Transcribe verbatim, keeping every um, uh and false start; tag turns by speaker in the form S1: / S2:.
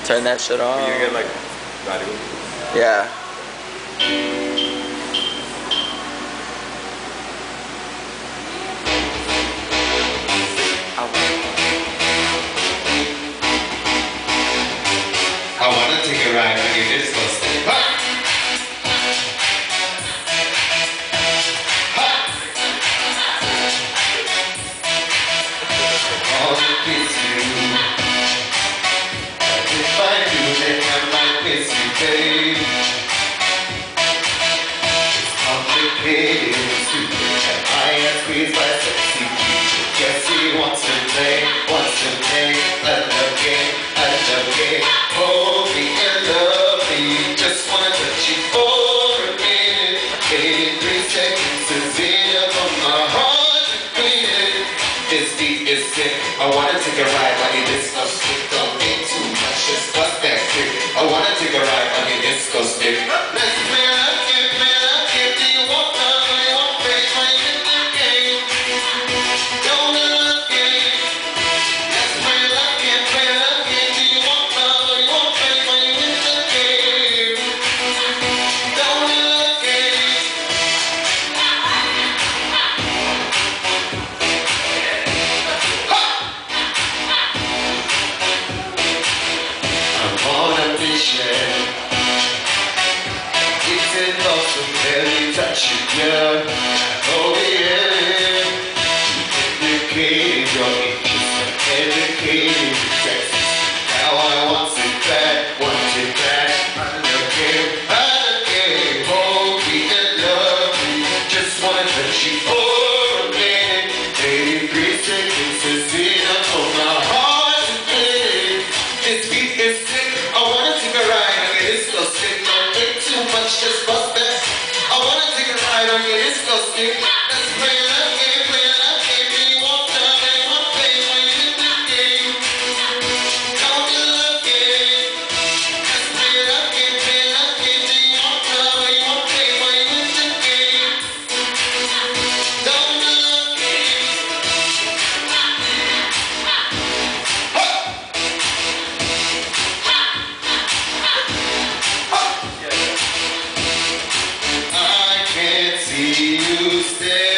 S1: Turn that shit on.
S2: You get like radio?
S1: Yeah.
S3: I wanna take a ride on your disco stick. Ha! Ha! All the kiss you. If I do, then I might miss you, babe. It's complicated, it's stupid, and I am squeezed by sexy creature. Guess he wants to play, wants to play, let the game, let the game. Hold me and love me, just wanna touch you for a minute. Every second is enough for my heart to beat it. This beat is sick, I wanna take a ride on your disco stick. Don't think too much, just bust that stick. I wanna take a ride on your disco stick. Let's play love game, play love game. Do you want love or you want fame? When you win the game, don't win love game. Let's play love game, play love game. Do you want love or you want fame? When you win the game, don't win love game. I'm on a mission. It's involved with very touching, yeah. Oh yeah. Educated your interest and educated your sex. Now I want it back, want it back. I'm looking, I'm looking. Hold me and love me. Just wanna touch you for a minute. Every second is enough for my heart to beat. This beat is sick. I wanna take a ride on your disco stick. Don't think too much, just bust that. I wanna take a ride on your disco stick. Let's play love game, play love game. Do you want love? Do you want fame? When you win the game, don't do love game. Let's play love game, play love game. Do you want love? Or you want fame? When you win the game, don't do love game. I can't see you stay.